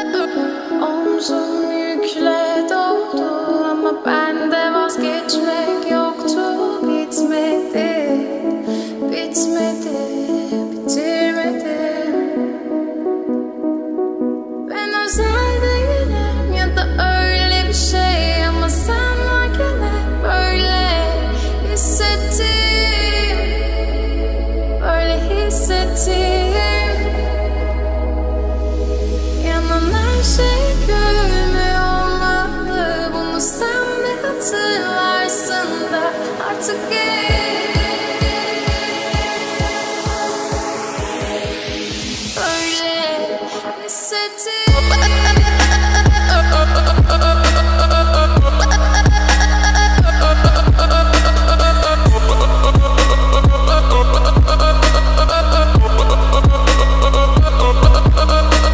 Omzum yükle doldu ama bende vazgeçmek yoktu. Bitmedi, bitmedi, bitirmedim. Ben özel değilim ya da öyle bir şey, ama sen varken hep böyle hissettim, böyle hissettim. Yanan her şey gülmüyor olmalı, bunu sen de hatırlarsın da artık böyle hissettim.